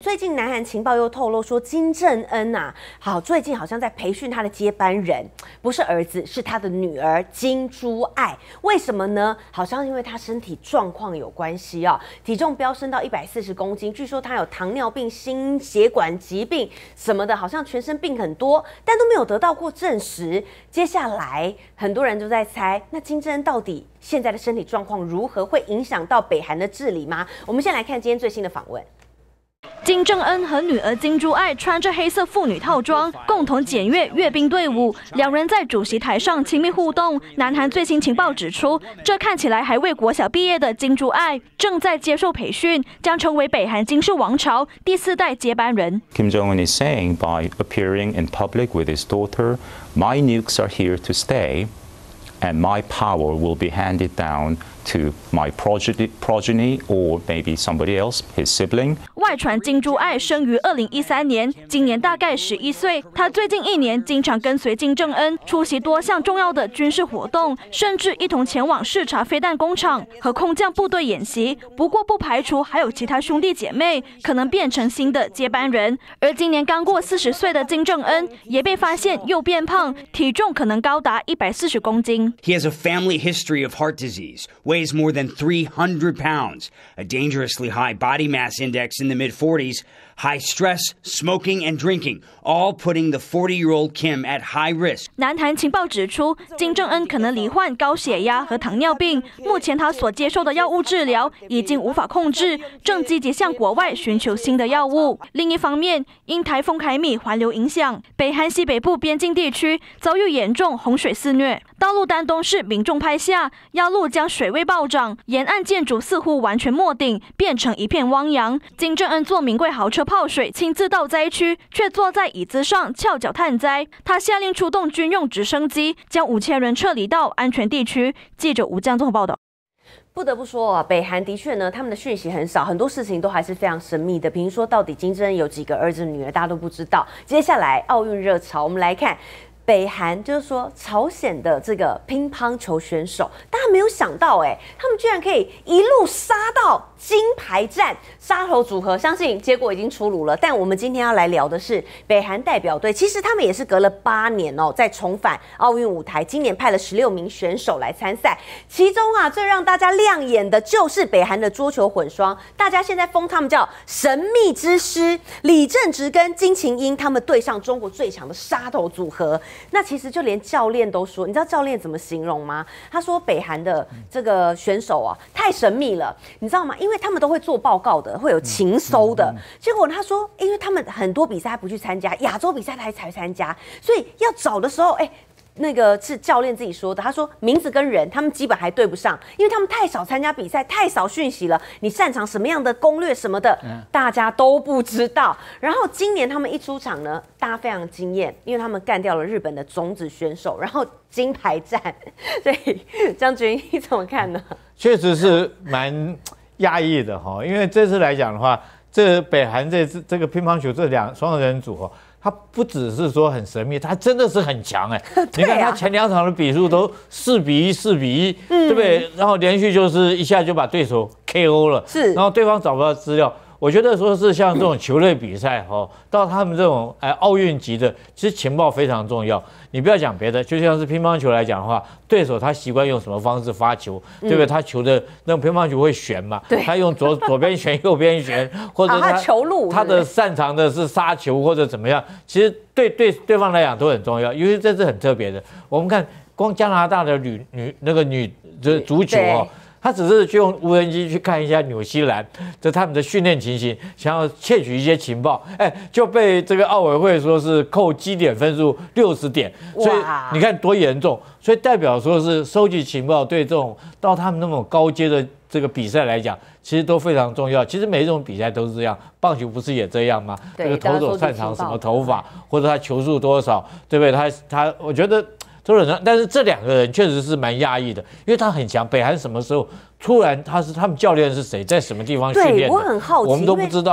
最近南韩情报又透露说，金正恩最近好像在培训他的接班人，不是儿子，是他的女儿金珠爱。为什么呢？好像因为他身体状况有关系体重飙升到140公斤，据说他有糖尿病、心血管疾病什么的，好像全身病很多，但都没有得到过证实。接下来很多人都在猜，那金正恩到底现在的身体状况如何，会影响到北韩的治理吗？我们先来看今天最新的访问。 金正恩和女儿金珠爱穿着黑色妇女套装，共同检阅阅兵队伍。两人在主席台上亲密互动。南韩最新情报指出，这看起来还未国小毕业的金珠爱正在接受培训，将成为北韩金氏王朝第4代接班人。 Kim Jong-un is saying by appearing in public with his daughter, "My nukes are here to stay, and my power will be handed down to my progeny or maybe somebody else, his sibling." 外传金珠爱生于2013年，今年大概11岁。她最近1年经常跟随金正恩出席多项重要的军事活动，甚至一同前往视察飞弹工厂和空降部队演习。不过不排除还有其他兄弟姐妹可能变成新的接班人。而今年刚过40岁的金正恩也被发现又变胖，体重可能高达140公斤。 He has a family history of heart disease, weighs more than 300 pounds, a dangerously high body mass index in the mid-40s, high stress, smoking, and drinking, all putting the 40-year-old Kim at high risk. 南韩情报指出，金正恩可能罹患高血压和糖尿病，目前他所接受的药物治疗已经无法控制，正积极向国外寻求新的药物。另一方面，因台风凯米环流影响，北韩西北部边境地区遭遇严重洪水肆虐，道路丹东市民众拍下要路将水位暴涨，沿岸建筑似乎完全没顶，变成一片汪洋。金正恩坐名贵豪车泡水，亲自到灾区，却坐在椅子上翘脚探灾。他下令出动军用直升机，将5000人撤离到安全地区。记者吴江综合报道。 不得不说北韩的确呢，他们的讯息很少，很多事情都还是非常神秘的。比如说，到底金正恩有几个儿子女儿，大家都不知道。接下来奥运热潮，我们来看。北韩就是说，朝鲜的这个乒乓球选手，大家没有想到他们居然可以一路杀到金牌战，杀头组合，相信结果已经出炉了。但我们今天要来聊的是北韩代表队，其实他们也是隔了8年再重返奥运舞台，今年派了16名选手来参赛，其中最让大家亮眼的就是北韩的桌球混双，大家现在封他们叫神秘之师，李正直跟金琴英他们对上中国最强的杀头组合。那其实就连教练都说，你知道教练怎么形容吗？他说北韩的这个选手太神秘了，你知道吗？因为他们都会做报告的，会有情搜的。结果他说，因为他们很多比赛他不去参加，亚洲比赛他才参加，所以要找的时候，那个是教练自己说的，他说名字跟人他们基本还对不上，因为他们太少参加比赛，太少讯息了。你擅长什么样的攻略什么的，大家都不知道。然后今年他们一出场呢，大家非常惊艳，因为他们干掉了日本的种子选手，然后金牌战。所以将军你怎么看呢？ 确实是蛮压抑的因为这次来讲的话，这北韩这个乒乓球这双人组他不只是说很神秘，他真的是很强你看他前2场的比数都4比1、4比1，对不对？然后连续就是一下就把对手 KO 了， 是， 然后对方找不到资料。我觉得说是像这种球类比赛到他们这种奥运级的，其实情报非常重要。你不要讲别的，就像是乒乓球来讲的话，对手他习惯用什么方式发球，对不对？他球的那种乒乓球会旋嘛，他用左边旋右边旋，或者他球路他的擅长的是杀球或者怎么样，其实对方来讲都很重要，因为这是很特别的。我们看光加拿大的女足球他只是去用无人机去看一下纽西兰他们的训练情形，想要窃取一些情报，就被这个奥委会说是扣基点分数60点，所以你看多严重。所以代表说是收集情报对这种到他们那种高阶的这个比赛来讲，其实都非常重要。其实每一种比赛都是这样，棒球不是也这样吗？这个投手擅长什么投法，或者他球速多少，对不对？他我觉得。但是这2个人确实是蛮压抑的，因为他很强。北韩什么时候突然他们教练是谁，在什么地方训练的？ 对，我很好奇， 我们都不知道。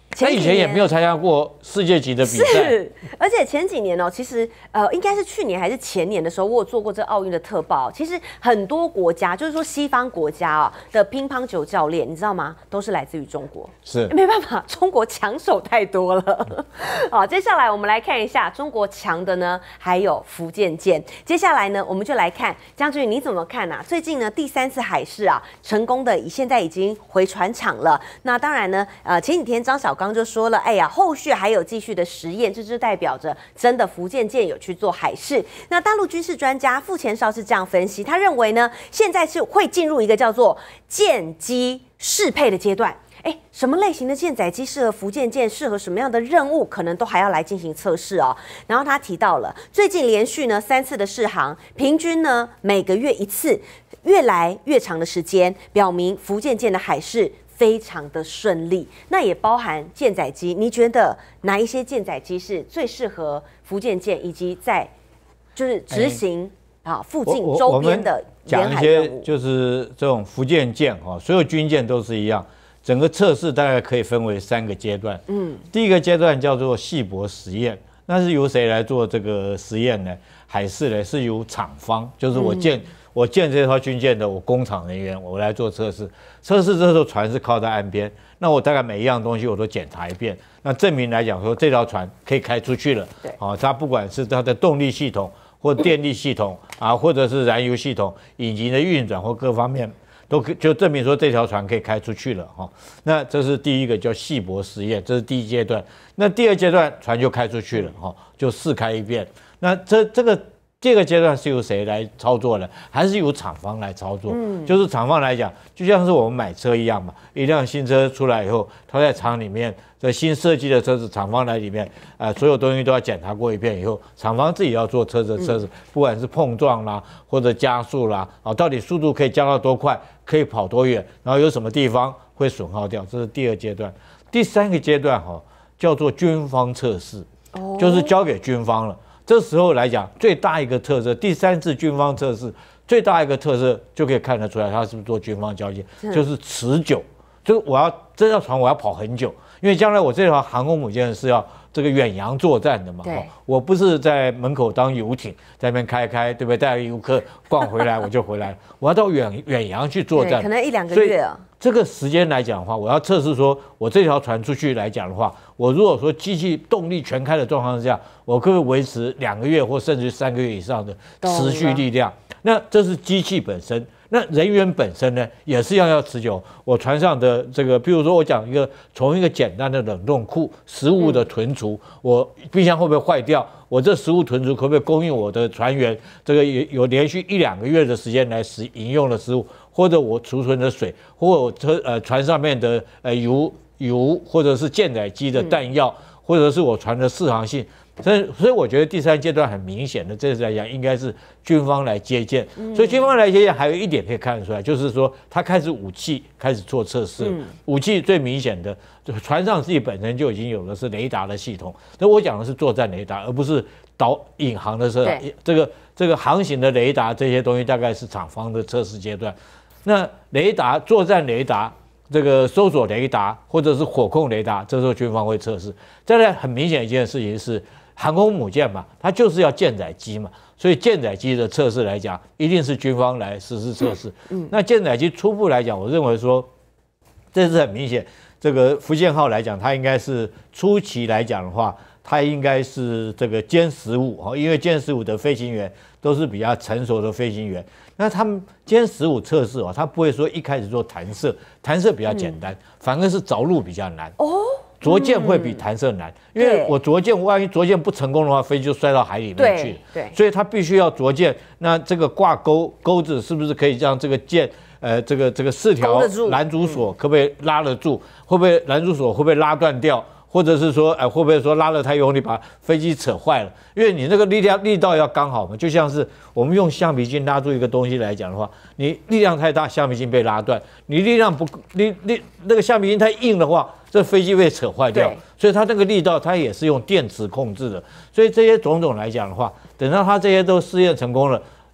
他以前也没有参加过世界级的比赛， 是，而且前几年其实应该是去年还是前年的时候，我有做过这奥运的特报。其实很多国家，就是说西方国家的乒乓球教练，你知道吗？都是来自于中国。 是， 没办法，中国强手太多了。好，接下来我们来看一下中国强的呢，还有福建舰。接下来呢，我们就来看将军你怎么看啊？最近呢第3次海试啊，成功的现在已经回船厂了。那当然呢，前几天张小刚就说了，哎呀，后续还有继续的实验，这就代表着真的福建舰有去做海试。那大陆军事专家傅前绍是这样分析，他认为呢，现在是会进入一个叫做舰机适配的阶段。什么类型的舰载机适合福建舰，适合什么样的任务，可能都还要来进行测试哦。然后他提到了最近连续呢3次的试航，平均呢每个月1次，越来越长的时间，表明福建舰的海试非常的顺利。那也包含舰载机，你觉得哪一些舰载机是最适合福建舰，以及在就是执行附近周边的沿海任务？ 讲一些就是这种福建舰所有军舰都是一样。整个测试大概可以分为3个阶段。第一个阶段叫做细薄实验，那是由谁来做这个实验呢？海试呢是由厂方，就是我建这套军舰的我工厂人员，我来做测试。测试这时候船是靠在岸边，那我大概每一样东西我都检查一遍，那证明来讲说这条船可以开出去了。 对， 它不管是它的动力系统或电力系统或者是燃油系统、引擎的运转或各方面。都就证明说这条船可以开出去了那这是第一个叫细薄实验，这是第一阶段。那第2阶段船就开出去了就试开一遍。那这个阶段是由谁来操作呢？还是由厂方来操作？就是厂方来讲，就像是我们买车一样嘛，一辆新车出来以后，它在厂里面这新设计的车子，厂方来里面所有东西都要检查过一遍以后，厂方自己要做车子，不管是碰撞啦或者加速啦到底速度可以降到多快，可以跑多远，然后有什么地方会损耗掉，这是第2阶段。第3个阶段叫做军方测试，就是交给军方了。这时候来讲，最大一个特色，第3次军方测试最大一个特色就可以看得出来，它是不是做军方交接，就是持久，就是这条船我要跑很久，因为将来我这条航空母舰是要这个远洋作战的嘛，我不是在门口当游艇在那边开，对不对？带游客逛回来我就回来了，我要到远洋去作战， 可能1-2个月啊。 这个时间来讲的话，我要测试说，我这条船出去来讲的话，我如果说机器动力全开的状况之下，我可以维持2个月或甚至3个月以上的持续力量。那这是机器本身。那人员本身呢，也是要持久。我船上的这个，譬如说我讲从一个简单的冷冻库，食物的存储，我冰箱会不会坏掉？我这食物囤储可不可以供应我的船员这个有连续1-2个月的时间来饮用的食物，或者我储存的水，或者船上面的油，或者是舰载机的弹药，或者是我船的适航性。所以我觉得第3阶段很明显的，这次来讲应该是军方来接舰。所以军方来接舰还有一点可以看得出来，就是说他开始武器开始做测试。武器最明显的，船上自己本身就已经有的是雷达的系统。那我讲的是作战雷达，而不是引航的这个航行的雷达这些东西，大概是厂方的测试阶段。那雷达作战雷达。这个搜索雷达或者是火控雷达，这时候军方会测试。再来，很明显一件事情是，航空母舰嘛，它就是要舰载机嘛，所以舰载机的测试来讲，一定是军方来实施测试。那舰载机初步来讲，我认为说，这是很明显。这个福建号来讲，它应该是初期来讲的话，它应该是这个歼15因为歼15的飞行员都是比较成熟的飞行员。那他们歼15测试它不会说一开始做弹射比较简单，反而是着陆比较难。着舰会比弹射难，因为我着舰，万一着舰不成功的话，飞机就摔到海里面去。 对， 所以它必须要着舰。那这个挂钩子是不是可以让这个舰，这个4条拦阻索可不可以拉得住？会不会拦阻索会不会拉断掉？或者是说，会不会说拉得太用力把飞机扯坏了？因为你那个力道要刚好嘛，就像是我们用橡皮筋拉住一个东西来讲的话，你力量太大，橡皮筋被拉断；你力量不那个橡皮筋太硬的话，这飞机被扯坏掉。所以它那个力道，它也是用电池控制的。所以这些种种来讲的话，等到它这些都试验成功了，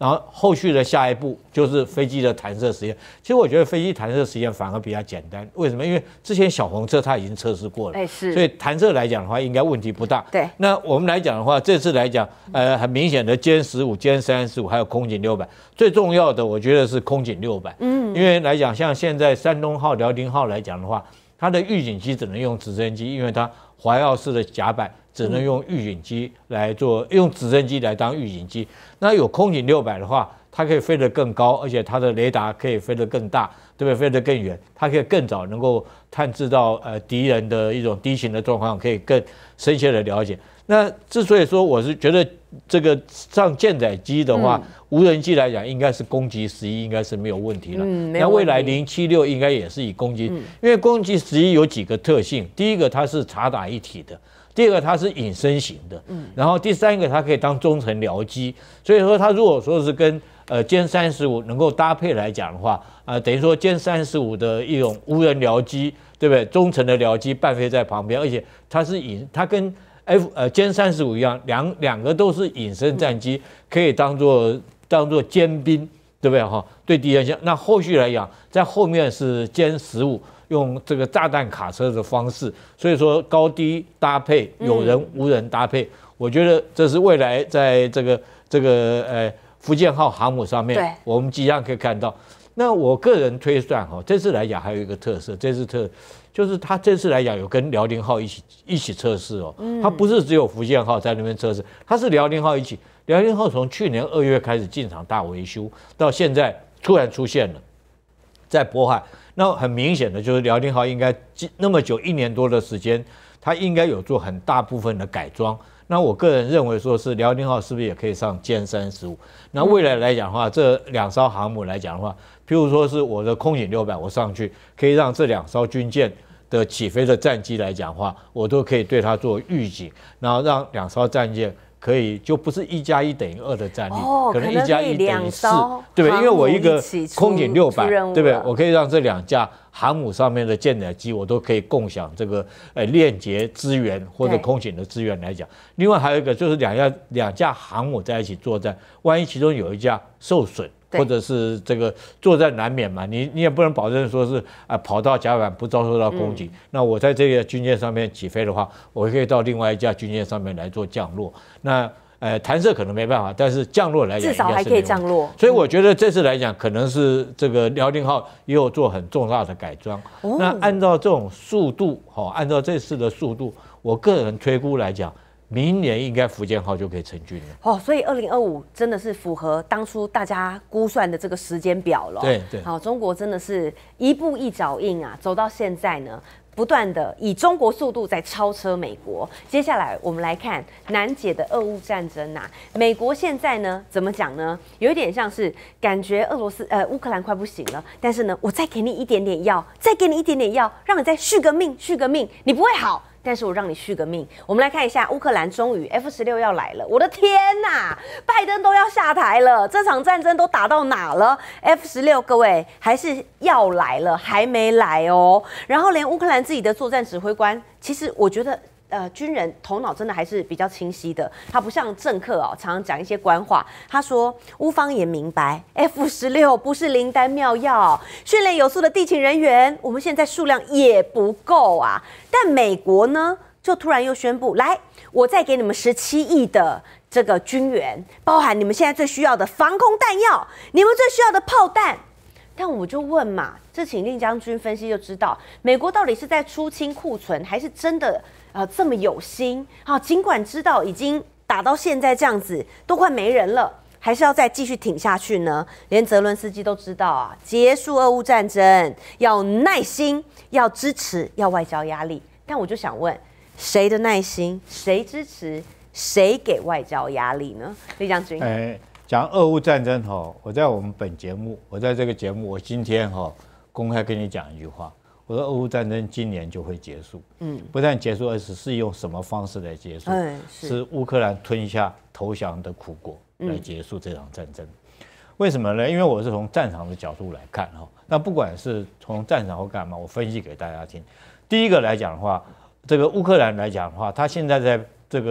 然后后续的下一步就是飞机的弹射实验。其实我觉得飞机弹射实验反而比较简单，为什么？因为之前小红车它已经测试过了， 是， 所以弹射来讲的话，应该问题不大。 对， 那我们来讲的话，这次来讲，很明显的歼15、歼35还有空警600，最重要的我觉得是空警600，因为来讲像现在山东号、辽宁号来讲的话，它的预警机只能用直升机，因为它怀奥式的甲板。只能用预警机来做，用直升机来当预警机。那有空警600的话，它可以飞得更高，而且它的雷达可以飞得更大，对不对？飞得更远，它可以更早能够探知到敌人的一种敌情的状况，可以更深切的了解。那之所以说我是觉得这个上舰载机的话，无人机来讲应该是攻击11应该是没有问题了。那未来076应该也是以攻击，因为攻击11有几个特性，第一个它是察打一体的。第二个它是隐身型的，然后第三个它可以当中程僚机，所以说它如果说是跟歼35能够搭配来讲的话，等于说歼35的一种无人僚机，对不对？中程的僚机伴飞在旁边，而且它跟歼35一样，两个都是隐身战机，可以当做尖兵，对不对哈？对敌人那后续来讲，在后面是歼15。用这个炸弹卡车的方式，所以说高低搭配，有人无人搭配，我觉得这是未来在这个福建号航母上面，我们即将可以看到。那我个人推算哈，这次来讲还有一个特色，就是它这次来讲有跟辽宁号一起测试哦，它不是只有福建号在那边测试，它是辽宁号一起。辽宁号从去年2月开始进场大维修，到现在突然出现了，在渤海。那很明显的就是辽宁号应该那么久1年多的时间，它应该有做很大部分的改装。那我个人认为说是辽宁号是不是也可以上歼35？那未来来讲的话，这2艘航母来讲的话，譬如说是我的空警600，我上去可以让这2艘军舰的起飞的战机来讲的话，我都可以对它做预警，然后让2艘战舰。可以就不是1+1等于2的战力，可能1+1等于4，对不对？因为我一个空警600，对不对？我可以让这2架航母上面的舰载机，我都可以共享这个链接资源或者空警的资源来讲。另外还有一个就是两架航母在一起作战，万一其中有一架受损。或者是这个作战难免嘛，你也不能保证说是跑到甲板不遭受到攻击。那我在这个军舰上面起飞的话，我可以到另外一架军舰上面来做降落。那弹射可能没办法，但是降落来讲至少还可以降落。 所以我觉得这次来讲，可能是这个辽宁号也有做很重大的改装。那按照这种速度，按照这次的速度，我个人推估来讲。明年应该福建号就可以成军了所以2025真的是符合当初大家估算的这个时间表了。 对， 好，中国真的是一步一脚印啊，走到现在呢，不断的以中国速度在超车美国。接下来我们来看难解的俄乌战争啊，美国现在呢怎么讲呢？有一点像是感觉乌克兰快不行了，但是呢，我再给你一点点药，再给你一点点药，让你再续个命，你不会好。但是我让你续个命。我们来看一下，乌克兰终于 F16要来了，我的天哪！拜登都要下台了，这场战争都打到哪了 ？F16各位还是要来了，还没来哦。然后连乌克兰自己的作战指挥官，其实我觉得。军人头脑真的还是比较清晰的，他不像政客常常讲一些官话。他说，乌方也明白 F16不是灵丹妙药，训练有素的地勤人员，我们现在数量也不够啊。但美国呢，就突然又宣布，来，我再给你们17亿的这个军援，包含你们现在最需要的防空弹药，你们最需要的炮弹。但我就问嘛，这请令将军分析就知道，美国到底是在出清库存，还是真的这么有心？尽管知道已经打到现在这样子，都快没人了，还是要再继续挺下去呢？连泽伦斯基都知道啊，结束俄乌战争要耐心，要支持，要外交压力。但我就想问，谁的耐心，谁支持，谁给外交压力呢？李将军， 讲俄乌战争我在我们我在这个节目，我今天公开跟你讲一句话，我说俄乌战争今年就会结束，不但结束，而是用什么方式来结束？是乌克兰吞下投降的苦果来结束这场战争。为什么呢？因为我是从战场的角度来看那不管是从战场或干嘛，我分析给大家听。第一个来讲的话，这个乌克兰来讲的话，他现在在这个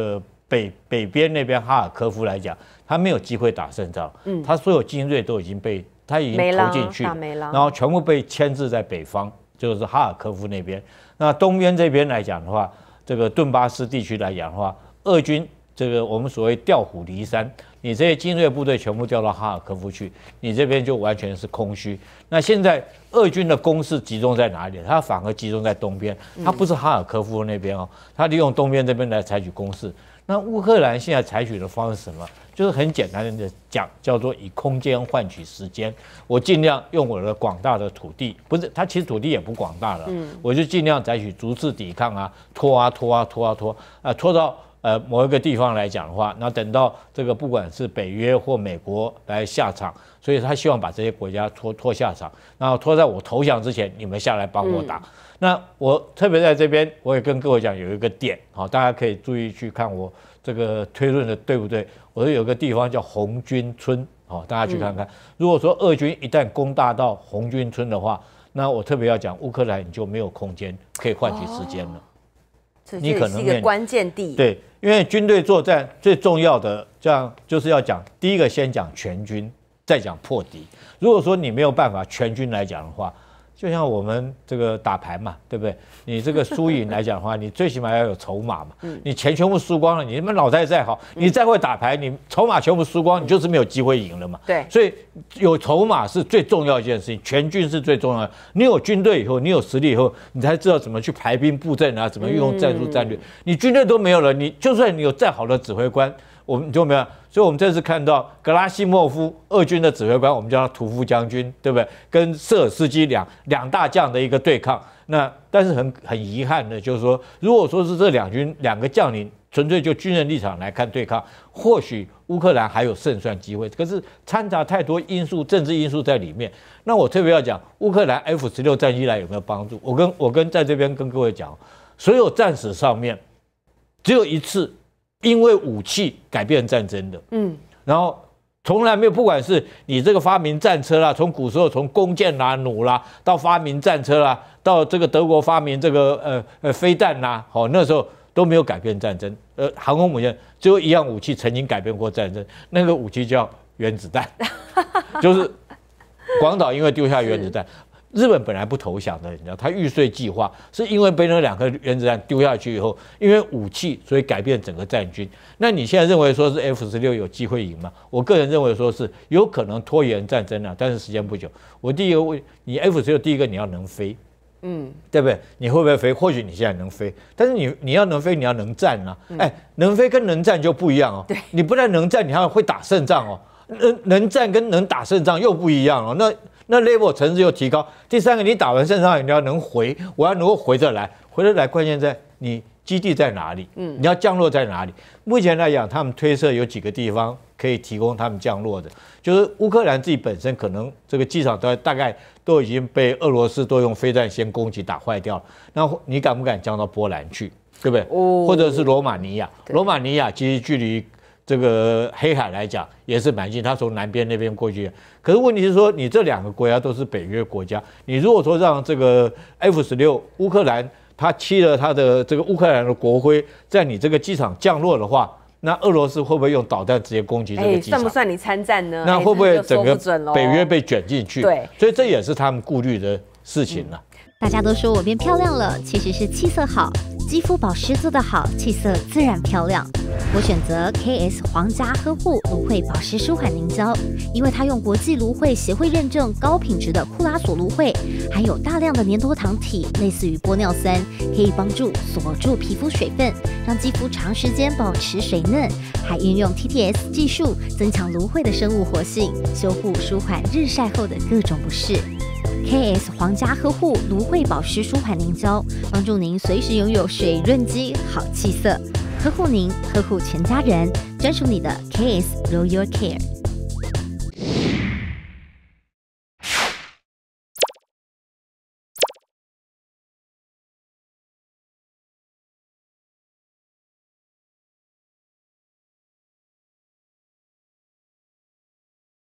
北边那边哈尔科夫来讲，他没有机会打胜仗，他所有精锐都已经他已经投进去，然后全部被牵制在北方，就是哈尔科夫那边。那东边这边来讲的话，这个顿巴斯地区来讲的话，俄军这个我们所谓调虎离山，你这些精锐部队全部调到哈尔科夫去，你这边就完全是空虚。那现在俄军的攻势集中在哪里？它反而集中在东边，它不是哈尔科夫那边哦，它利用东边这边来采取攻势。那乌克兰现在采取的方式是什么？就是很简单的讲，叫做以空间换取时间。我尽量用我的广大的土地，不是它其实土地也不广大了，我就尽量采取逐次抵抗啊，拖到某一个地方来讲的话，那等到这个不管是北约或美国来下场，所以他希望把这些国家拖下场，然后拖在我投降之前，你们下来帮我打。那我特别在这边，我也跟各位讲有一个点，好，大家可以注意去看我这个推论的对不对？我说有个地方叫红军村，好，大家去看看。如果说俄军一旦攻打到红军村的话，那我特别要讲乌克兰你就没有空间可以换取时间了。 你可能是一个关键地。 对，因为军队作战最重要的，这样就是要讲第一个先讲全军，再讲破敌。如果说你没有办法全军来讲的话，就像我们这个打牌嘛，对不对？你这个输赢来讲的话，你最起码要有筹码嘛。你钱全部输光了，你他妈脑袋再好，你再会打牌，你筹码全部输光，你就是没有机会赢了嘛。 对， 所以有筹码是最重要一件事情，全军是最重要的。你有军队以后，你有实力以后，你才知道怎么去排兵布阵啊，怎么运用战术战略。你军队都没有了，你就算你有再好的指挥官，我们就没有。所以，我们这次看到格拉西莫夫俄军的指挥官，我们叫他屠夫将军，对不对？跟舍尔斯基两大将的一个对抗。那但是很遗憾的，就是说，如果说是这两个将领纯粹就军人立场来看对抗，或许乌克兰还有胜算机会。可是掺杂太多因素、政治因素在里面。那我特别要讲，乌克兰 F-16战机来有没有帮助？我跟在这边跟各位讲，所有战史上面只有一次。因为武器改变战争的，然后从来没有，不管是你这个发明战车啦，从古时候从弓箭啦、弩啦，到发明战车啦，到这个德国发明这个飞弹啦，好，那时候都没有改变战争。航空母舰只有一样武器曾经改变过战争，那个武器叫原子弹，就是广岛因为丢下原子弹。日本本来不投降的，你知道，他预碎计划是因为被那2颗原子弹丢下去以后，因为武器，所以改变整个战军。那你现在认为说是 F-16有机会赢吗？我个人认为说是有可能拖延战争啊，但是时间不久。我第一个问你 F-16，第一个你要能飞，对不对？你会不会飞？或许你现在能飞，但是你要能飞，你要能战啊。能飞跟能战就不一样哦。你不但能战，你还会打胜仗哦。能战跟能打胜仗又不一样哦。那 level 层次又提高。第三个，你打完胜仗，你要能回，我要能够回得来，关键在你基地在哪里，你要降落在哪里。目前来讲，他们推测有几个地方可以提供他们降落的，就是乌克兰自己本身可能这个机场大概都已经被俄罗斯都用飞弹先攻击打坏掉了。那你敢不敢降到波兰去，对不对？或者是罗马尼亚？罗马尼亚其实距离这个黑海来讲也是蛮近，他从南边那边过去。可是问题是说，你这2个国家都是北约国家，你如果说让这个 F-16乌克兰他漆了他的这个乌克兰的国徽在你这个机场降落的话，那俄罗斯会不会用导弹直接攻击这个机场？ 算不算你参战呢？ 那会不会整个北约被卷进去？ 对， 所以这也是他们顾虑的事情了。 大家都说我变漂亮了，其实是气色好，肌肤保湿做得好，气色自然漂亮。我选择 KS 皇家呵护芦荟保湿舒缓凝胶，因为它用国际芦荟协会认证高品质的库拉索芦荟，含有大量的粘多糖体，类似于玻尿酸，可以帮助锁住皮肤水分，让肌肤长时间保持水嫩，还运用 TTS 技术增强芦荟的生物活性，修护舒缓日晒后的各种不适。KS 皇家呵护芦荟保湿舒缓凝胶，帮助您随时拥有水润肌、好气色，呵护您，呵护全家人，专属你的 KS Royal Care。